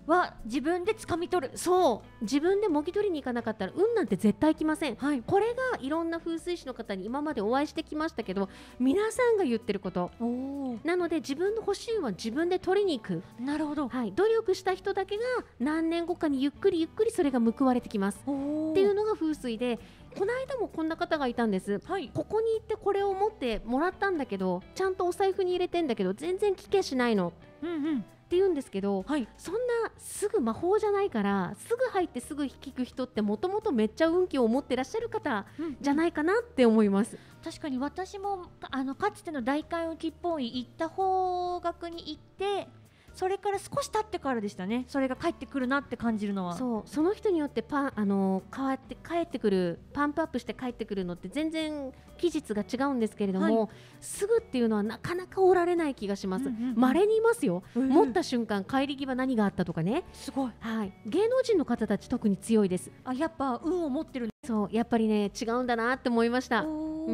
は自分で掴み取る。 そう自分でもぎ取りに行かなかったら運なんて絶対来ません、 はい、 これがいろんな風水師の方に今までお会いしてきましたけど皆さんが言ってること。 おなので自分の欲しい運は自分で取りに行く。 なるほど、 はい、努力した人だけが何年後かにゆっくりゆっくりそれが報われてきますっていうのが風水で、この間もこんな方がいたんです、はい、ここに行ってこれを持ってもらったんだけどちゃんとお財布に入れてんだけど全然聞けしないの、うんうん、って言うんですけど、はい、そんなすぐ魔法じゃないからすぐ入ってすぐ聞く人ってもともとめっちゃ運気を持ってらっしゃる方じゃないかなって思います、うんうん、 確かに私もあのかつての大開運気っぽい行った方角に行ってそれから少し経ってからでしたね。それが帰ってくるなって感じるのは。そうその人によってパンあの変わって帰ってくるパンプアップして帰ってくるのって全然期日が違うんですけれども、はい、すぐっていうのはなかなかおられない気がします。稀、うんうん、にいますよ、うん、持った瞬間帰り際何があったとかね。 すごい、 はい、芸能人の方たち特に強いです。 あやっぱ運を持ってる。 そうやっぱりね違うんだなって思いました。うん、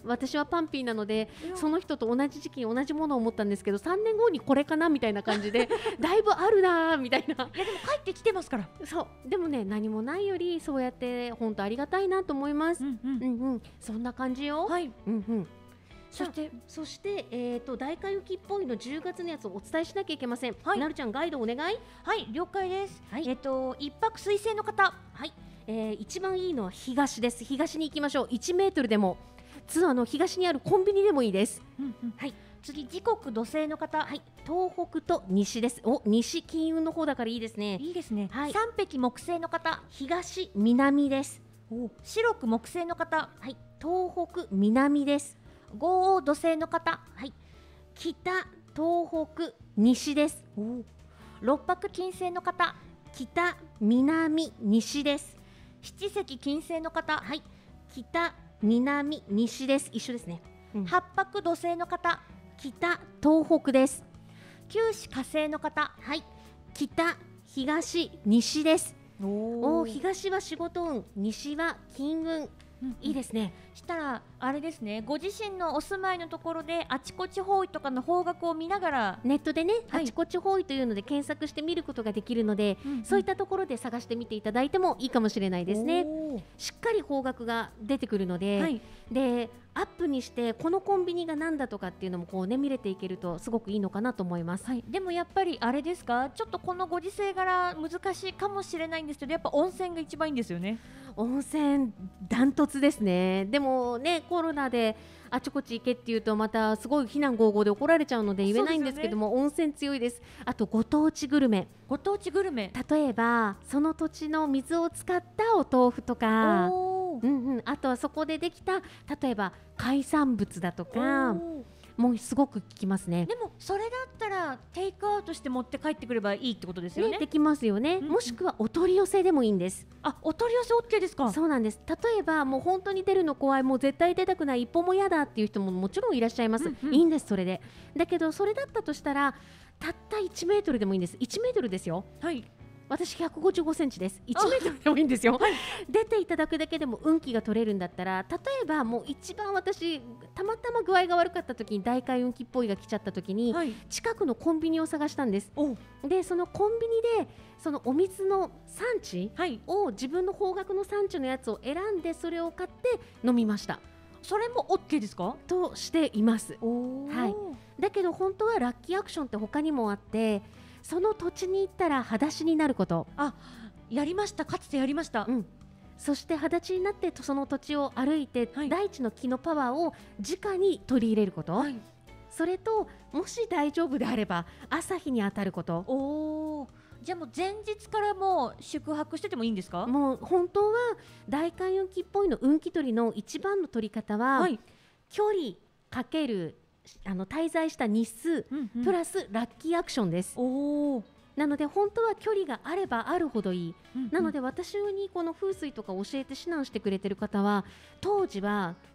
私はパンピーなのでその人と同じ時期に同じものを思ったんですけどさんねんごにこれかなみたいな感じでだいぶあるなみたいな。いやでも帰ってきてますから。 そうでもね何もないよりそうやって本当ありがたいなと思います、うんうんうんうん、そんな感じよ。はい、うんうん、そしてそして、えー、と大開運気っぽいのじゅうがつのやつをお伝えしなきゃいけません、はい、なるちゃんガイドお願い。 はい了解です、はい、えー、と一泊水星の方、 はい、えー、一番いいのは東です。東に行きましょう。いちメートルでもツアーの東にあるコンビニでもいいです、うんうん、はい、 次時刻土星の方、 はい、東北と西です。お西金運の方だからいいですね。 いいですね、はい、三匹木星の方東南です。 お白く木星の方、 はい、東北南です。 五黄土星の方、 はい、北東北西です。 お六白金星の方北南西です。 七石金星の方、 はい、北南西です。一緒ですね、 うん、八白土星の方北東北です。 九死火星の方、 はい、北東西です。 おお東は仕事運西は金運、うん、いいですね。 したらあれですねご自身のお住まいのところであちこち方位とかの方角を見ながらネットでね、はい、あちこち方位というので検索して見ることができるので、うんうん、そういったところで探してみていただいてもいいかもしれないですね。しっかり方角が出てくるので、はい、でアップにしてこのコンビニがなんだとかっていうのもこうね見れていけるとすごくいいのかなと思います、 はい、でもやっぱりあれですかちょっとこのご時世柄難しいかもしれないんですけどやっぱ温泉が一番いいんですよね。 温泉ダントツですね。でもねコロナであちこち行けっていうとまたすごい非難合々で怒られちゃうので言えないんですけども、ね、温泉強いです。あとご当地グルメご当地グルメ例えばその土地の水を使ったお豆腐とか、うんうん、あとはそこでできた例えば海産物だとかもうすごく効きますね。 でもそれだったらテイクアウトして持って帰ってくればいいってことですよね。 ねできますよね、うんうん、もしくはお取り寄せでもいいんです。 あお取り寄せ OK ですか。 そうなんです。例えばもう本当に出るの怖いもう絶対出たくない一歩も嫌だっていう人ももちろんいらっしゃいます、うんうん、いいんですそれで。だけどそれだったとしたらたったいちメートルでもいいんです。いちメートルですよ。はい私ひゃくごじゅうごセンチです。いちメートルでもいいんですよ、はい、出ていただくだけでも運気が取れるんだったら例えばもう一番私たまたま具合が悪かった時に大開運気っぽいが来ちゃった時に、はい、近くのコンビニを探したんです。でそのコンビニでそのお水の産地を自分の方角の産地のやつを選んでそれを買って飲みました。 それも OK ですかとしています。はい、だけど本当はラッキーアクションって他にもあってその土地に行ったら裸足になること。 あやりましたかつてやりました、 うん、そして裸足になってその土地を歩いて、はい、大地の木のパワーを直に取り入れること、はい、それともし大丈夫であれば朝日に当たること。 おじゃあもう前日からもう宿泊しててもいいんですか。 もう本当は大開運気っぽいの運気取りの一番の取り方は、はい、距離かけるあの滞在した日数、うんうん、プラスラッキーアクションです。おなので本当は距離があればあるほどいい、うんうん、なので私にこの風水とか教えて指南してくれてる方は当時は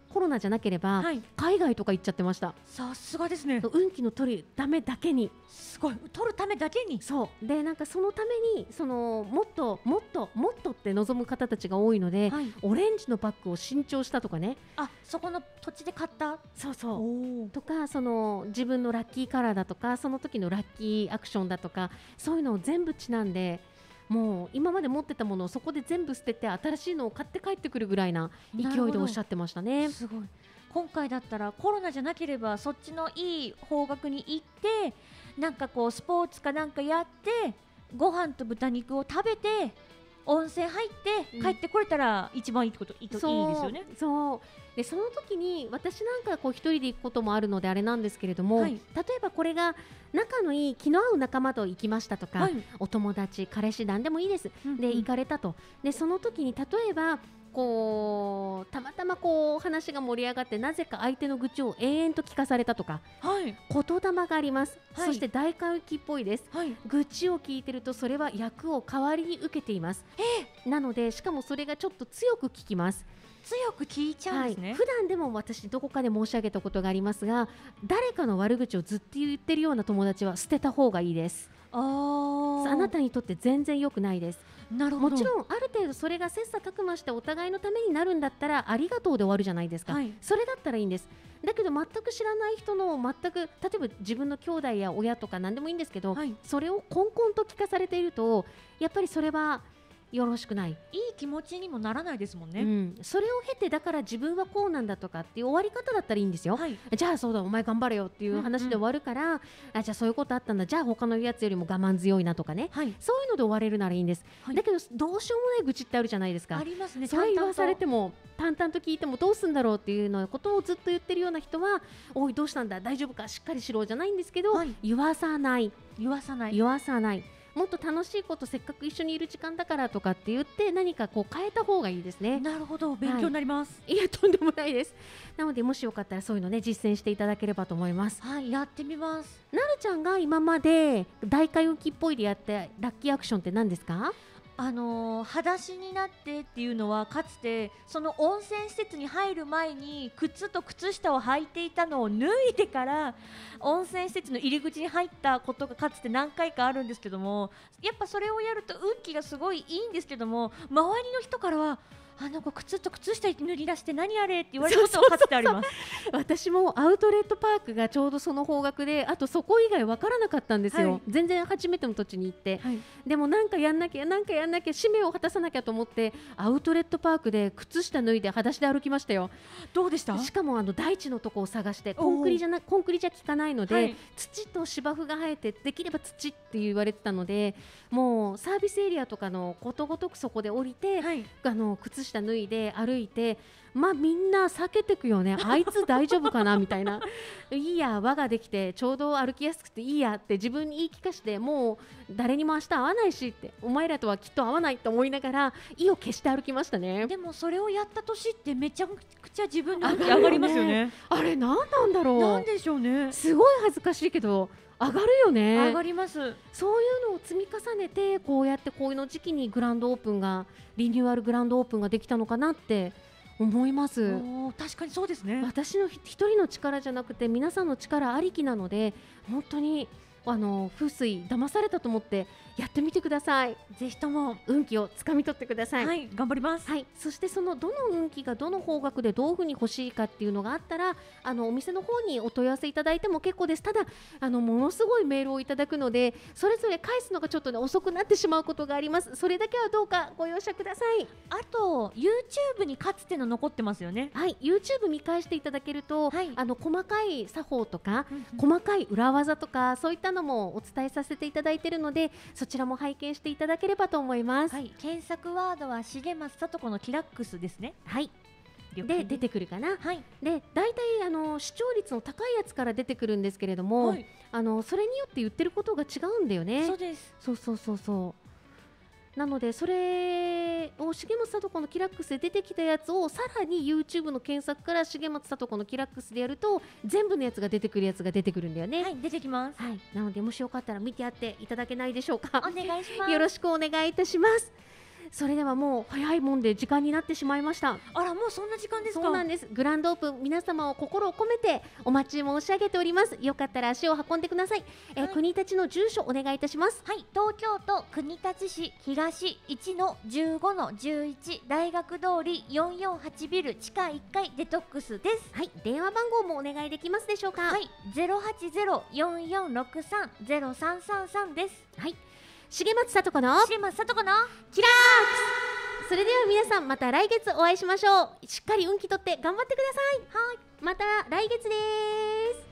コロナじゃなければ、 はい、 海外とか行っちゃってました。 さすがですね。 運気の取るためだけに、 すごい、取るためだけに。 そうで、なんかそのためにそのもっともっともっとって望む方たちが多いので、はい、オレンジのバッグを新調したとかね。 あ、そこの土地で買った。 そうそうとか、その自分のラッキーカラーだとか、その時のラッキーアクションだとか、そういうのを全部ちなんで、もう今まで持ってたものをそこで全部捨てて新しいのを買って帰ってくるぐらいな勢いでおっしゃってましたね。 すごい。今回だったらコロナじゃなければそっちのいい方角に行って、なんかこうスポーツかなんかやってご飯と豚肉を食べて温泉入って帰ってこれたら一番いいこと、うん、いいですよね。 そうで、その時に私なんかこう一人で行くこともあるのであれなんですけれども、はい、例えばこれが仲のいい気の合う仲間と行きましたとか、はい、お友達彼氏団でもいいです、うんうん、で行かれたと。でその時に例えばこうたまたまこう話が盛り上がってなぜか相手の愚痴を延々と聞かされたとか、はい、言霊があります、はい、そして大寒気っぽいです、はい、愚痴を聞いてるとそれは役を代わりに受けています。えー、なのでしかもそれがちょっと強く聞きます。 強く聞いちゃうんですね。はい、 普段でも私どこかで申し上げたことがありますが、誰かの悪口をずっと言ってるような友達は捨てた方がいいです。あー、あなたにとって全然良くないです。なるほど。もちろんある程度それが切磋琢磨してお互いのためになるんだったらありがとうで終わるじゃないですか、はい、それだったらいいんです。だけど全く知らない人の全く、例えば自分の兄弟や親とか何でもいいんですけど、はい、それをこんこんと聞かされているとやっぱりそれはよろしくない、いい気持ちにもならないですもんね、 うん、それを経てだから自分はこうなんだとかっていう終わり方だったらいいんですよ、はい、じゃあそうだお前頑張れよっていう話で終わるから、うんうん、あじゃあそういうことあったんだ、じゃあ他のやつよりも我慢強いなとかね、はい、そういうので終われるならいいんです、はい、だけどどうしようもない愚痴ってあるじゃないですか。 ありますね。 それ言わされても淡々と聞いてもどうすんだろうっていうのことをずっと言ってるような人は、おいどうしたんだ大丈夫かしっかりしろじゃないんですけど、はい、言わさない言わさない言わさないもっと楽しいこと、せっかく一緒にいる時間だからとかって言って何かこう変えた方がいいですね。 なるほど、勉強になります、 はい、いやとんでもないです。なのでもしよかったらそういうのね実践していただければと思います。 はい、やってみます。 なるちゃんが今まで大開運気っぽいでやってラッキーアクションって何ですか？ あのー、裸足になってっていうのはかつてその温泉施設に入る前に靴と靴下を履いていたのを脱いでから温泉施設の入り口に入ったことがかつて何回かあるんですけども、やっぱそれをやると運気がすごいいいんですけども、周りの人からはあの子靴と靴下脱ぎ出して何あれって言われることがかつてあります。 私もアウトレットパークがちょうどその方角で、あとそこ以外分からなかったんですよ、はい、全然初めての土地に行って、はい、でもなんかやんなきゃなんかやんなきゃ使命を果たさなきゃと思ってアウトレットパークで靴下脱いで裸足で歩きましたよ。 どうでした？ しかもあの大地のとこを探して、コンクリじゃなコンクリじゃ効かないので、はい、土と芝生が生えてできれば土って言われてたので、もうサービスエリアとかのことごとくそこで降りて、はい、あの靴下脱いで歩いて、まあみんな避けてくよね。あいつ大丈夫かなみたいな。いいや輪ができてちょうど歩きやすくていいやって自分に言い聞かして、もう誰にも明日会わないしって、お前らとはきっと会わないと思いながら意を消して歩きましたね。 でもそれをやった年ってめちゃくちゃ自分の運気上がりますよね。 あれ何なんだろう。 なんでしょうね。 すごい恥ずかしいけど上がるよね。 上がります。そういうのを積み重ねてこうやってこういうの時期にグランドオープンがリニューアルグランドオープンができたのかなって思います。 お確かにそうですね。 私の一人の力じゃなくて皆さんの力ありきなので、本当にあの風水騙されたと思ってやってみてください。 ぜひとも運気をつかみ取ってください。 はい、頑張ります。 はい、そしてそのどの運気がどの方角でどういう風に欲しいかっていうのがあったら、あのお店の方にお問い合わせいただいても結構です。ただあのものすごいメールをいただくので、それぞれ返すのがちょっと、ね、遅くなってしまうことがあります。それだけはどうかご容赦ください。 あと YouTube にかつての残ってますよね。 はい、YouTube 見返していただけると、はい、あの細かい作法とか、うんうん、細かい裏技とかそういったのもお伝えさせていただいているので、そちらも拝見していただければと思います。 はい、検索ワードは重松さと子のキラックスですね。 はい、で出てくるかな。はい、でだいたいあの視聴率の高いやつから出てくるんですけれども、はい、あのそれによって言ってることが違うんだよね。 そうです。 そうそうそうそうなのでそれを重松さと子のキラックスで出てきたやつをさらに YouTube の検索から重松さと子のキラックスでやると全部のやつが出てくるやつが出てくるんだよね。 はい、出てきます。 はい、なのでもしよかったら見てやっていただけないでしょうか。 お願いします。 よろしくお願いいたします。 それではもう早いもんで時間になってしまいました。 あら、もうそんな時間ですか。 そうなんです。グランドオープン、皆様を心を込めてお待ち申し上げております。よかったら足を運んでください。えーはい、 国立の住所お願いいたします。 はい、東京都国立市東いちのじゅうごのじゅういち大学通りよんよんはちビル地下いっかいデトックスです。 はい、電話番号もお願いできますでしょうか。 はい、ゼロはちゼロ よんよんろくさん ゼロさんさんさんです。 はい、重松さと子の重松さと子のキラークス。それでは皆さんまた来月お会いしましょう。しっかり運気取って頑張ってください。はい、また来月です。